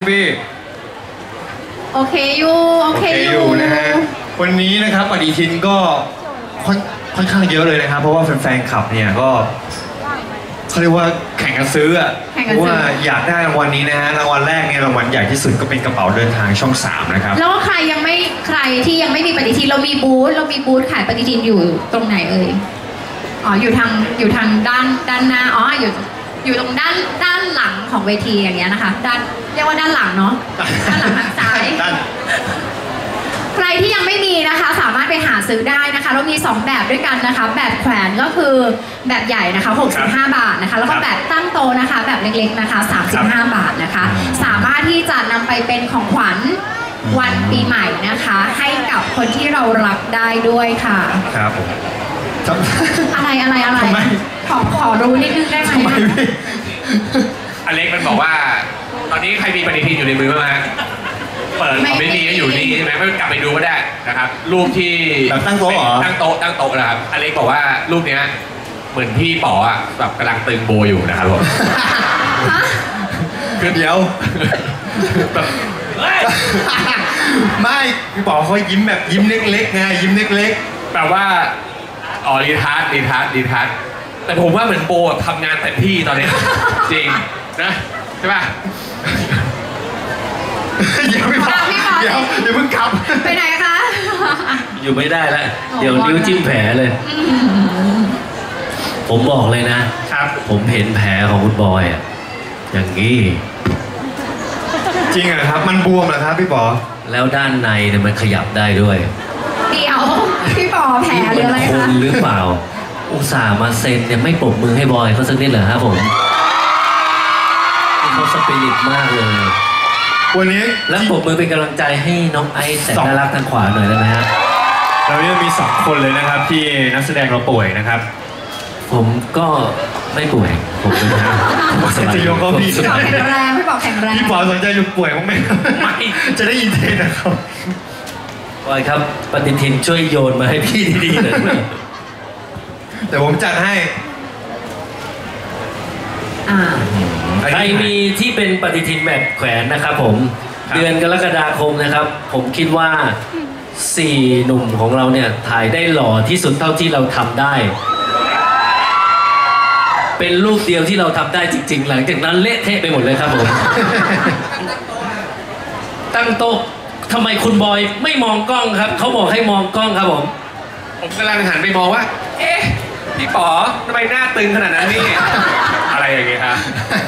พี่โอเคอยู่นะฮะวันนี้นะครับปฏิทินก็ค่อนข้างเยอะเลยนะครับเพราะว่าแฟนๆคลับเนี่ยก็เขาเรียกว่าแข่งกันซื้ออ่ะเพราะว่าอยากได้รางวัลนี้นะฮะรางวัลแรกเนี่ยรางวัลใหญ่ที่สุดก็เป็นกระเป๋าเดินทางช่อง 3นะครับแล้วใครที่ยังไม่มีปฏิทินเรามีบูธขายปฏิทินอยู่ตรงไหนเอ่ยอ๋ออยู่ทางด้านหน้าอ๋ออยู่ตรงด้านหลังของเวทีอย่างเงี้ยนะคะเรียกว่าด้านหลังเนาะด้านหลังทางซ้ายใครที่ยังไม่มีนะคะสามารถไปหาซื้อได้นะคะเรามี2แบบด้วยกันนะคะแบบแขวนก็คือแบบใหญ่นะคะ65 บาทนะคะแล้วก็แบบตั้งโตะนะคะแบบเล็กๆนะคะ35 บาทนะคะสามารถที่จะนำไปเป็นของขวัญวันปีใหม่นะคะให้กับคนที่เรารักได้ด้วยค่ะครับอะไรขอรู้นิดนึงได้ไหมอเล็กมันบอกว่าตอนนี้ใครมีปฏิทินอยู่ในมือบ้างฮะเปิดไม่มีก็อยู่นี่ใช่ไหมไม่กลับไปดูก็ได้นะครับรูปที่ตั้งโต๊ะเหรอตั้งโต๊ะนะครับอเล็กบอกว่ารูปเนี้ยเหมือนพี่ป๋ออ่ะแบบกำลังตึงโบอยู่นะครับผมคือเดี๋ยวไม่พี่ป๋อเขายิ้มแบบยิ้มเล็กๆไงยิ้มเล็กๆแปลว่าอ๋อดีทัศน์แต่ผมว่าเหมือนโบทำงานเต็มที่ตอนนี้จริงนะใช่ป่ะเดี๋ยวพี่ป๋อเดี๋ยวเพิ่งขับไปไหนคะอยู่ไม่ได้แล้วเดี๋ยวนิ้วจิ้มแผลเลยผมบอกเลยนะครับผมเห็นแผลของคุณบอยอ่ะอย่างนี้จริงเหรอครับมันบวมเหรอครับพี่ป๋อแล้วด้านในเนี่ยมันขยับได้ด้วยเดี๋ยวพี่ป๋อแผลหรืออะไรคะหรือเปล่าอุตส่าห์มาเซ็นเนี่ยไม่ปรบมือให้บอยเขาสักนิดเหรอครับผมเขาสปิริตมากเลยวันนี้แล้วปรบมือเป็นกำลังใจให้น้องไอซ์แสนน่ารักทางขวาหน่อยได้ไหมฮะเราเนี่ยมี2 คนเลยนะครับที่นักแสดงเราป่วยนะครับผมก็ไม่ป่วยผมเป็นจะยกก็พี่แข็งแรงพี่ป๋อแข็งแรงพี่ป๋อสนใจอยู่ป่วยมั้งไม่จะได้ยินเทนนะครับบอยครับปฏิทินช่วยโยนมาให้พี่ดีๆหน่อยแต่ผมจัดให้ใครมีที่เป็นปฏิทินแบบแขวนนะครับผมเดือนกรกฎาคมนะครับผมคิดว่า4 หนุ่มของเราเนี่ยถ่ายได้หล่อที่สุดเท่าที่เราทำได้เป็นรูปเดียวที่เราทำได้จริงๆหลังจากนั้นเละเทะไปหมดเลยครับผมตั้งโต๊ะทำไมคุณบอยไม่มองกล้องครับเขาบอกให้มองกล้องครับผมกำลังหันไปมองว่าเอ๊ะพี่ป๋อทำไมหน้าตึงขนาดนั้นนี่อะไรอย่างเงี้ยครับ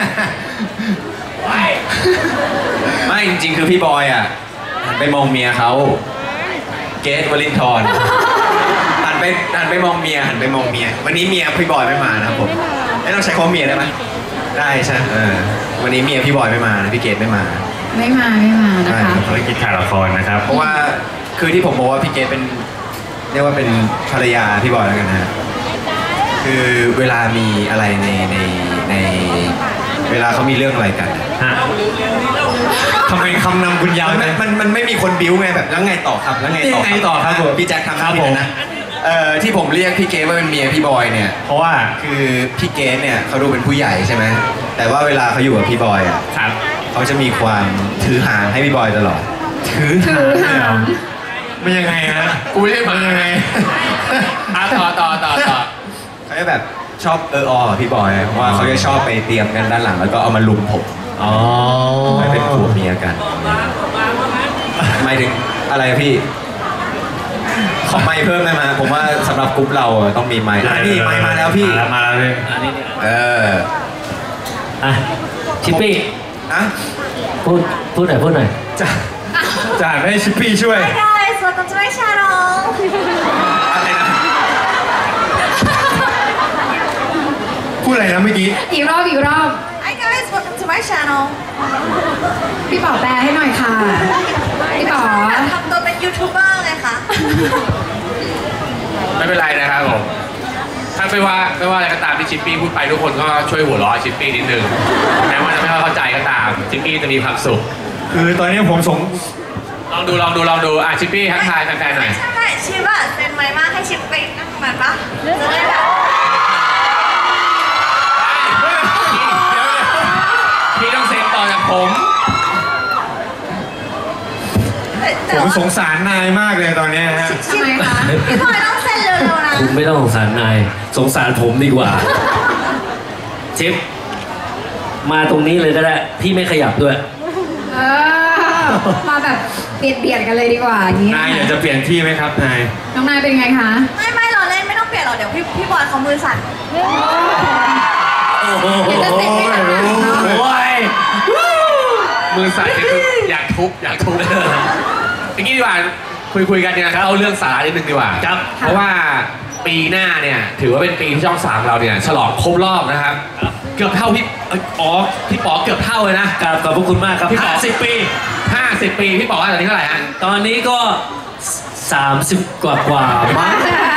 ไม่จริงๆคือพี่บอยอ่ะหันไปมองเมียเขาเกรทวลินทร์หันไปมองเมียวันนี้เมียพี่บอยไม่มานะครับผมไม่ต้องใช้คำว่าเมียได้ไหมได้ใช่วันนี้เมียพี่บอยไม่มานะพี่เกรทไม่มานะคะภารกิจถ่ายละครนะครับเพราะว่าคือที่ผมบอกว่าพี่เกรทเป็นเรียกว่าเป็นภรรยาพี่บอยแล้วกันนะคือเวลามีอะไรในเวลาเขามีเรื่องอะไรกันทำไมคำนำคุณยาวมันไม่มีคนบิ้วไงแบบแล้วไงต่อครับแล้วไงต่อครับพี่แจ็คทำครับผมนะที่ผมเรียกพี่เกรทว่าเป็นเมียพี่บอยเนี่ยเพราะว่าคือพี่เกรทเนี่ยเขาดูเป็นผู้ใหญ่ใช่ไหมแต่ว่าเวลาเขาอยู่กับพี่บอยอ่ะเขาจะมีความถือหางให้พี่บอยตลอดถือหางมันยังไงฮะกูเรียกมันยังไงต่อเขาจะแบบชอบพี่บอยเพราะว่าเขาจะชอบไปเตรียมกันด้านหลังแล้วก็เอามาลุมผมไปเป็นผัวเมียกันหมายถึงอะไรพี่ขอไมค์เพิ่มได้ไหมผมว่าสำหรับกรุ๊ปเราต้องมีไมค์นี่ไมค์มาแล้วพี่มาแล้วพี่ชิปปี้พูดหน่อยจ่าให้ชิปปี้ช่วย welcome to my channel พูดอะไรนะเมื่อกี้อีกรอบHi guys welcome to my channel พี่ป๋อแปลให้หน่อยค่ะพี่ป๋อทำตัวเป็นยูทูบเบอร์เลยค่ะไม่เป็นไรนะครับผมถ้าไม่ว่าอะไรก็ตามที่ชิปปี้พูดไปทุกคนก็ช่วยหัวเราะชิปปี้นิดนึงแม้ว่าจะไม่เข้าใจก็ตามชิปปี้จะมีความสุขคือตอนนี้ผมลองดูชิปปี้ทักทายแฟนๆหน่อยใช่ชิปอะเป็นไมมากให้ชิปไปนั่งเหมือนปะจะได้แบบพี่ต้องเซ็นต่อจากผมสงสารนายมากเลยตอนเนี้ยฮะทำไมคะพี่พลอยต้องเซ็นเร็วๆนะคุณไม่ต้องสงสารนาย สงสารผมดีกว่าเชฟมาตรงนี้เลยก็ได้ พี่ไม่ขยับด้วยเออมาแบบเบียดกันเลยดีกว่าอย่างนี้นายอยากจะเปลี่ยนที่ไหมครับนายน้องนายเป็นไงคะไม่เราเล่นไม่ต้องเปลี่ยนหรอกเดี๋ยวพี่บอยเขามือสั่นโอ้โหเดี๋ยวจะเสร็จไม่ทันเนาะโอ้ยมือสั่นนี่คืออยากทุบอย่างนี้ดีกว่าคุยกันเนี่ยนะครับเอาเรื่องสาระนิดนึงดีกว่าครับเพราะว่าปีหน้าเนี่ยถือว่าเป็นปีที่ช่อง 3เราเนี่ยฉลองครบรอบนะครับ เกือบเท่าพี่พี่ป๋อเกือบเท่าเลยนะกราบขอบพระคุณมากครับพี่ป๋อ 50 ปี 50 ปีพี่ป๋อตอนนี้เท่าไหร่ฮะตอนนี้ก็ 30 กว่ามั้ง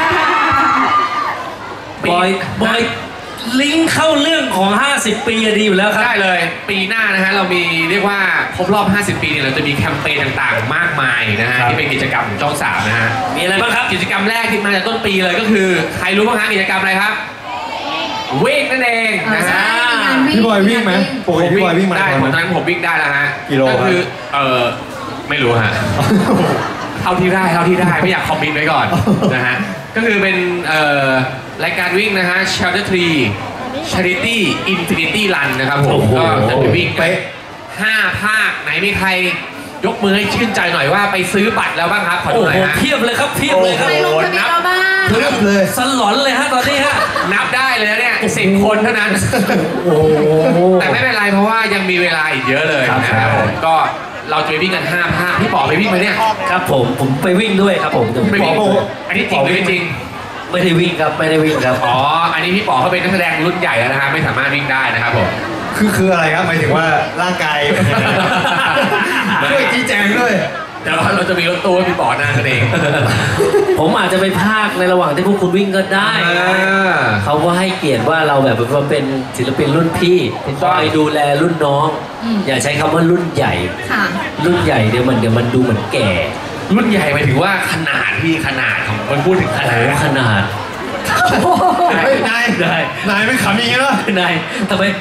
บอยลิงก์เข้าเรื่องของ 50 ปีอะดีอยู่แล้วครับได้เลยปีหน้านะฮะเรามีเรียกว่าครบรอบ 50 ปีเนี่ยเราจะมีแคมเปญต่างๆ มากมายนะฮะครับที่เป็นกิจกรรมของช่อง 3นะฮะมีอะไรบ้างครับกิจกรรมแรกที่มาจากต้นปีเลยก็คือใครรู้บ้างฮะกิจกรรมอะไรครับวิ่งนั่นเองนะใช่ฮะงานวิ่งพี่บอยวิ่งไหมปกติพี่บอยวิ่งมาได้ราธผอนมไหมตอนนั้นผมวิ่งได้แล้วฮะกิโลก็คือครับไม่รู้ฮะ เท่าที่ได้ไม่อยากคอมเมนต์ไว้ก่อนนะฮะก็คือเป็นรายการวิ่งนะฮะ Shelter Tree Charity Infinity Run นะครับผมโอ้โหก็จะไปวิ่งเป๊ะ 5 ภาคไหนมีใครยกมือให้ชื่นใจหน่อยว่าไปซื้อบัตรแล้วบ้างครับขอดูโอ้หน่อโหยฮะเพียบเลยครับเพียบเลยครับใครลงทะเบียนเราบ้างเทียบเลยสลอนเลยฮะตอนนี้ฮะนับได้เลยนะเนี่ย10 คนเท่านั้นโอ้โหแต่ไม่เป็นไรเพราะว่ายังมีเวลาอีกเยอะเลยครับนะครับผมก็เราจะไปวิ่งกัน5 ภาคพี่ป๋อไปวิ่งไหมเนี่ยครับผมไปวิ่งด้วยครับผมเดี๋ยวไปพี่วิ่งป๋ออันนี้จริงหรือไม่จริงไม่ได้วิ่งครับไม่ได้วิ่งครับอ๋ออันนี้พี่ป๋อเขาเป็นนักแสดงรุ่นใหญ่แล้วนะครับไม่สามารถวิ่งได้นะครับผมคืออะไรครับหมายถึงว่าร่างกายช่วยชี้แจงด้วยเดี๋ยวเราจะมีรถตู้ให้พี่ป๋อนั่งกันเองผมอาจจะไปพากย์ในระหว่างที่พวกคุณวิ่งก็ได้นะเขาก็ให้เกียรติว่าเราแบบว่าเป็นศิลปินรุ่นพี่คอยดูแลรุ่นน้อง อย่าใช้คำว่ารุ่นใหญ่ค่ะรุ่นใหญ่เดี๋ยวมันดูเหมือนแก่รุ่นใหญ่หมายถึงว่าขนาดของมันพูดถึงขโอ้นาดโหขนาดเฮ้ยนายได้นายไม่ขำอย่างนี้เหรอนายทำไม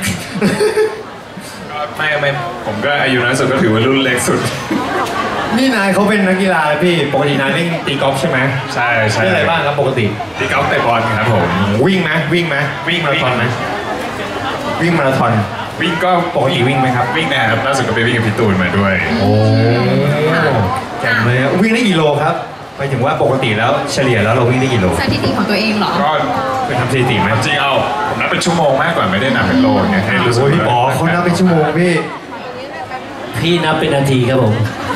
ไม่ผมก็อายุน้อยสุดก็ถือว่ารุ่นเล็กสุดนี่นายเขาเป็นนักกีฬาเลยพี่ปกตินายเล่นตีกอล์ฟใช่ไหมใช่ใช่เล่นอะไรบ้างครับปกติตีกอล์ฟเตะบอลครับผมวิ่งไหมวิ่งมาราธอนไหมวิ่งมาราธอนวิ่งก็ปกติวิ่งไหมครับวิ่งนะครับล่าสุดก็ไปวิ่งกับพี่ตูนมาด้วยโอ้แจ่มเลยอะวิ่งได้กี่โลครับหมายถึงว่าปกติแล้วเฉลี่ยแล้วเราวิ่งได้กี่โลสถิติของตัวเองเหรอก็เป็นทำสถิติไหมจริงเอาผมนับเป็นชั่วโมงมากกว่าไม่ได้นับเป็นโลไงให้รู้สึกโอ้ยพี่ป๋อเขานับเป็นชั่วโมงพี่พี่นับเป็นนาทีครับผม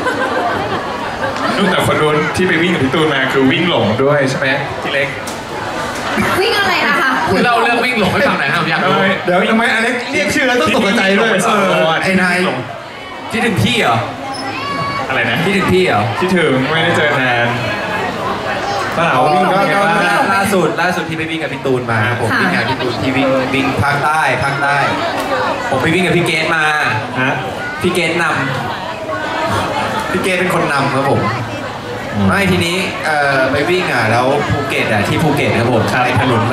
นู่นแต่คนนู้นที่ไปวิ่งกับพี่ตูนมาคือวิ่งหลงด้วยใช่ไหมพี่เล็กวิ่งอะไรนะคะคุณเล่าเรื่องวิ่งหลงให้ฟังหน่อยครับผมอยากรู้เดี๋ยวทำไมอเล็กเรียกชื่อแล้วต้องตกใจด้วยที่วิ่งหลงไปสองโลอะไอ้นายหลงที่ถึงพี่เหรออะไรนะที่ถึงพี่เหรอที่ถึงไม่ได้เจอนานป้าเหลาวิ่งก็ล่าสุดที่ไปวิ่งกับพี่ตูนมาผมค่ะวิ่งกับพี่ตูนที่วิ่งภาคใต้ผมไปวิ่งกับพี่เกตมาฮะพี่เกตนำพี่เกตเป็นคนนำครับผมไม่ทีนี้ไปวิ่งแล้วภูเก็ตที่ภูเก็ตครับผมไอ้ถนน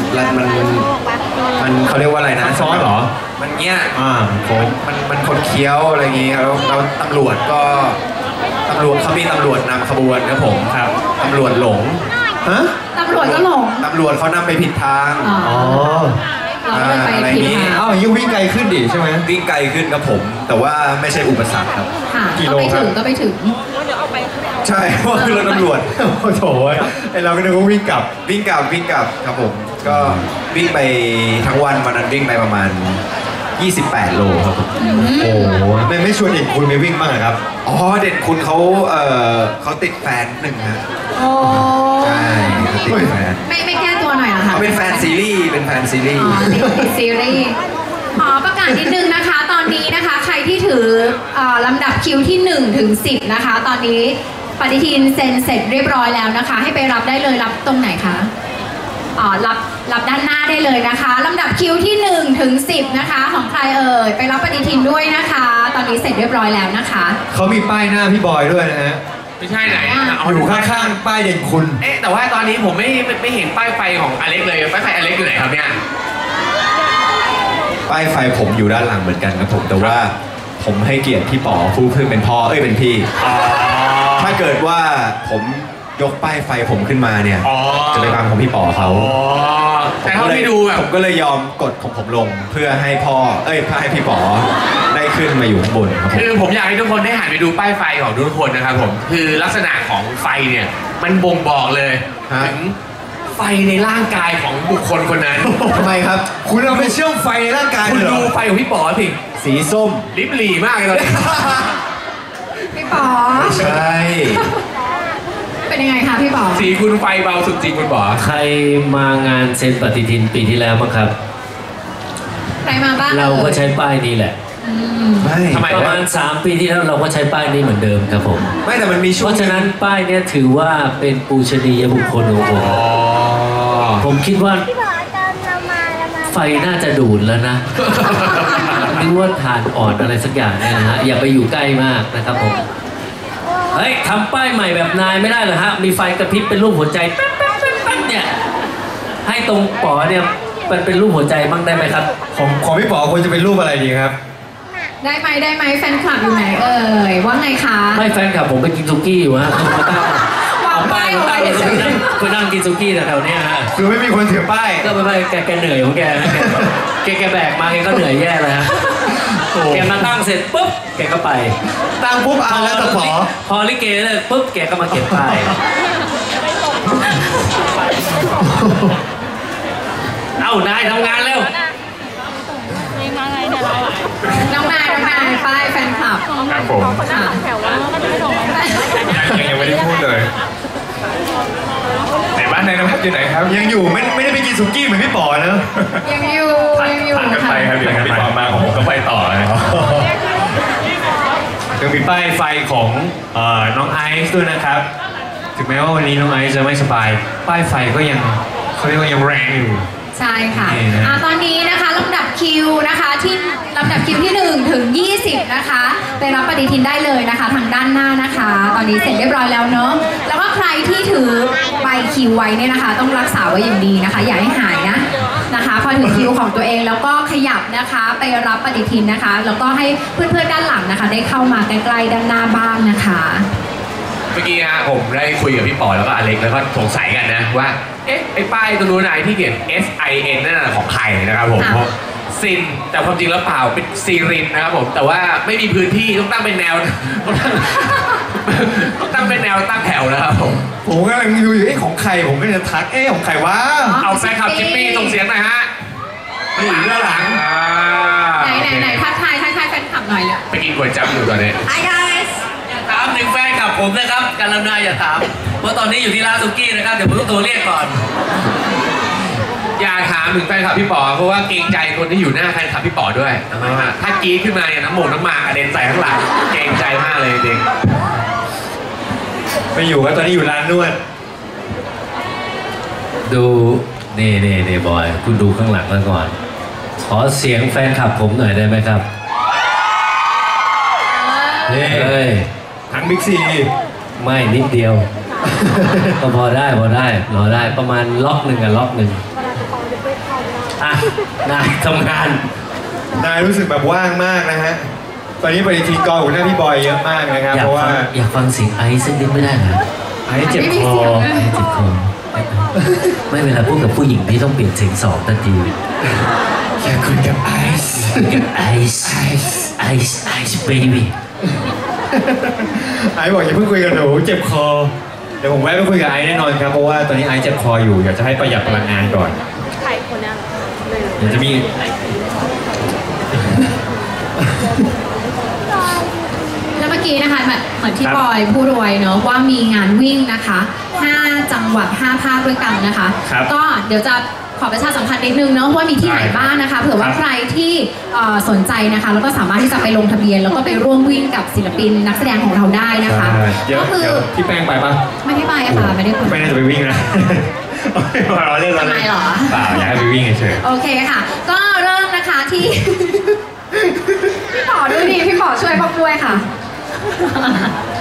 มันเขาเรียกว่าอะไรนะซ้อนเหรอมันเงี้ยโค้งมันคนเคี้ยวอะไรอย่างงี้แล้วตำรวจเขามีตำรวจนำขบวนครับผมครับตำรวจหลงฮะตำรวจก็หลงตำรวจเขานำไปผิดทางอ๋อเราก็เลยไปผิดทางอ้าวอย่างนี้วิ่งไกลขึ้นดิใช่ไหมวิ่งไกลขึ้นครับผม แต่ว่าไม่ใช่อุปสรรคครับค่ะกี่ก็โลไปครัถึบงก็ไปถึงใช่เพราะคือรถตำรวจโอ้โหไอเราก็นึกว่าวิ่งกลับวิ่งกลับครับผม ก็วิ่งไปทั้งวันนั้นวิ่งไปประมาณ 28 โลครับผมโอ้โหไม่ชวนเด็กคุณไปวิ่งบ้างเหรอครับอ๋อเด่นคุณเขาติดแฟนหนึ่งฮะโอ้ใช่เขาติดแฟนไม่แก้ตัวหน่อยเหรอคะเขาเป็นแฟนซีรีส์อ๋อติดซีรีส์ขอประกาศนิดนึงนะคะ ตอนนี้นะคะ ใครที่ถือลำดับคิวที่1ถึง10นะคะ ตอนนี้ปฏิทินเซ็นเสร็จเรียบร้อยแล้วนะคะ ให้ไปรับได้เลยรับตรงไหนคะรับด้านหน้าได้เลยนะคะลำดับคิวที่1ถึง10นะคะของใครเอ่ยไปรับปฏิทินด้วยนะคะ ตอนนี้เสร็จเรียบร้อยแล้วนะคะเขามีป้ายหน้าพี่บอยด้วยนะฮะไม่ใช่ไหนอยู่ข้างๆป้ายเด่นคุณเอ๊ะแต่ว่าตอนนี้ผมไม่เห็นป้ายไฟของอเล็กเลยป้ายไฟอเล็กอยู่ไหนครับเนี่ยป้ายไฟผมอยู่ด้านหลังเหมือนกันครับผม แต่ว่าผมให้เกียรติพี่ป๋อผู้เพิ่งเป็นพ่อเป็นพี่ ถ้าาเกิดว่าผมยกป้ายไฟผมขึ้นมาเนี่ยอ๋อจะไปบังของพี่ป๋อเขาอ๋อแต่เท่าที่ดูแบบผมก็เลยยอมกดของผมลงเพื่อให้เพื่อให้พี่ป๋อได้ขึ้นมาอยู่ข้างบนครับผมคือผมอยากให้ทุกคนได้หันไปดูป้ายไฟของทุกคนนะครับผมคือลักษณะของไฟเนี่ยมันบ่งบอกเลยฮะถึงไฟในร่างกายของบุคคลคนนั้นทำไมครับคุณเอาไปเชื่อมไฟในร่างกายคุณเลยเหรดูอไฟของพี่ป๋อสิสีส้มลิบหลี่มากเลยตอนนี้พี่ป๋อใช่เป็นยังไงคะพี่ป๋อสีคุณไฟเบาสุดจริงคุณป๋อใครมางานเซ็นปฏิทินปีที่แล้วบ้างครับใครมาบ้างเราก็ใช้ป้ายนี้แหละอืมไม่ทำไมประมาณ 3 ปีที่แล้วเราก็ใช้ป้ายนี้เหมือนเดิมครับผมไม่แต่มันมีช่เพวงราะฉะนั้นป้ายเนี้ยถือว่าเป็นปูชนียบุคคลของผมอ๋อผมคิดว่าพี่บอกตอนเรามาไฟน่าจะดูดแล้วนะนึกว่าฐานอ่อนอะไรสักอย่างเนี่ยนะฮะอย่าไปอยู่ใกล้มากนะครับผมเฮ้ยทำป้ายใหม่แบบนายไม่ได้เหรอฮะมีไฟกระพริบเป็นรูปหัวใจแป๊บแป๊บแป๊บแป๊บเนี่ยให้ตรงป๋อเนี่ยมันเป็นรูปหัวใจบ้างได้ไหมครับของพี่ป๋อควรจะเป็นรูปอะไรดีครับได้ไหมแฟนคลับอยู่ไหนเอ่ยว่าไงคะไม่แฟนคลับผมไปกินซุกี้อยู่ฮะมาตั้งวางป้ายเอาไว้เฉยไปนั่งกินซุกี้แถวๆเนี้ยฮะคือไม่มีคนถือป้ายก็ไปแกเหนื่อยของแกนะแกแบกมาแกก็เหนื่อยแย่เลยฮะแกมาตั้งเสร็จปุ๊บแกก็ไปตั้งปุ๊บอ่านแล้วแต่ป๋อพอลิเกเลิกปุ๊บแกก็มาเก็บป้ายเอ้านายทำงานเร็วน้องนายป้ายแฟนคลับครับผมค่ะยังไม่ได้พูดเลยไหนบ้านนายนภัสอยู่ไหนครับยังอยู่ไม่ได้ไปกินสุกี้เหมือนพี่ป๋อนะยังอยู่ผ่านกันไปครับเดี๋ยวพี่ปอมาของผมก็ไปต่อนะยังมีป้ายไฟของน้องไอซ์ด้วยนะครับ ถึงแม้ว่าวันนี้น้องไอซ์จะไม่สบาย ป้ายไฟก็ยังเขาเรียกว่ายังแรงอยู่ใช่ค่ะนี่นะตอนนี้นะคะลำดับคิวนะคะที่ลำดับคิวที่1ถึง20นะคะไปรับปฏิทินได้เลยนะคะทางด้านหน้านะคะ ตอนนี้เสร็จเรียบร้อยแล้วเนอะแล้วก็ใครที่ถือใบคิวไว้เนี่ยนะคะ ต้องรักษาไว้อย่างดีนะคะ อย่าให้หายนะคะพอถึงคิวของตัวเองแล้วก็ขยับนะคะไปรับปฏิทินนะคะ แล้วก็ให้เพื่อนๆด้านหลังนะคะ ได้เข้ามาใกล้ๆด้านหน้าบ้างนะคะเมื่อกี้ฮะผมได้คุยกับพี่ป๋อแล้วก็อเล็กแล้วก็สงสัยกันนะว่าเอ๊ะไอ้ป้ายตรงนู้นไหนที่เขียน SIN นั่นน่ะของใครนะครับผมค่ะเพราะซินแต่ความจริงแล้วเปล่าเป็นซีรินนะครับผมแต่ว่าไม่มีพื้นที่ต้องตั้งเป็นแนว ต้องตั้งเป็นแนวตั้งแถวนะครับผมผมกำลังดูอยู่ของใครผมก็จะทักของใครวะเอาแฟนคลับจิปปี้ส่งเสียงหน่อยฮะอยู่ด้านหลังไหนทักทายแฟนคลับหน่อยเลยไปกินก๋วยจั๊บอยู่ตอนนี้ Hi guys ถามถึงแฟนกับผมนะครับการณาอย่าถามเพราะตอนนี้อยู่ที่ร้านซุกี้นะครับเดี๋ยวผมต้องโทรเรียกก่อนอย่าถามถึงแฟนคลับพี่ป๋อเพราะว่าเกรงใจคนที่อยู่หน้าแฟนคลับพี่ป๋อด้วยถ้ากรี๊ดขึ้นมาเนี่ยน้ำหมากกระเด็นใส่ข้างหลังเกรงใจมากเลยจริงไม่อยู่ครับตอนนี้อยู่ร้านนวดดูนี่บอยคุณดูข้างหลังแล้วก่อน ขอเสียงแฟนคลับผมหน่อยได้ไหมครับนี่เฮ้ยทั้งบิ๊กซีไม่นิดเดียว ก็พอได้รอได้ประมาณล็อกหนึ่งอ่ะนายทำงานนายรู้สึกแบบว่างมากนะฮะ ตอนนี้ปฏิทินกองหัวหน้าพี่บอยเยอะมากนะครับ เพราะว่าอยากฟังเสียงไอซ์สักนิดไม่ได้เหรอไอ้เจ็บคอไอซ์เจ็บคอไม่เวลาพูดกับผู้หญิงพี่ต้องเปลี่ยนเสียงสองทันทีอยากคุยกับไอซ์กับไอซ์เบบี้ไอซ์บอกอย่าเพิ่งคุยกับหนูเจ็บคอ เดี๋ยวผมแวะไปคุยกับไอซ์แน่นอนครับ เพราะว่าตอนนี้ไอซ์เจ็บคออยู่ อยากจะให้ประหยัดพลังงานก่อนเดี๋ยวจะมีแล้วเมื่อกี้นะคะเหมือนที่บอยพูดเอาไว้เนอะว่ามีงานวิ่งนะคะ5จังหวัด5ภาคด้วยกันนะคะ ก็เดี๋ยวจะขอประชาสัมพันธ์นิดนึงเนอะว่ามีที่ไหนบ้างนะคะเผื่อว่าใครที่สนใจนะคะ แล้วก็สามารถที่จะไปลงทะเบียน แล้วก็ไปร่วมวิ่งกับศิลปินนักแสดงของเราได้นะคะเดี๋ยวก็คือพี่แป้งไปปะไม่ได้ไปอะค่ะไม่ได้ไปไม่น่าจะไปวิ่งนะ เราเล่นเราทำไมเล่นเหรอเปล่าอยากให้ไปวิ่งเฉยโอเคค่ะ ก็เริ่มนะคะที่ พี่ป๋อด้วยดีพี่ป๋อช่วยพ่อด้วยค่ะ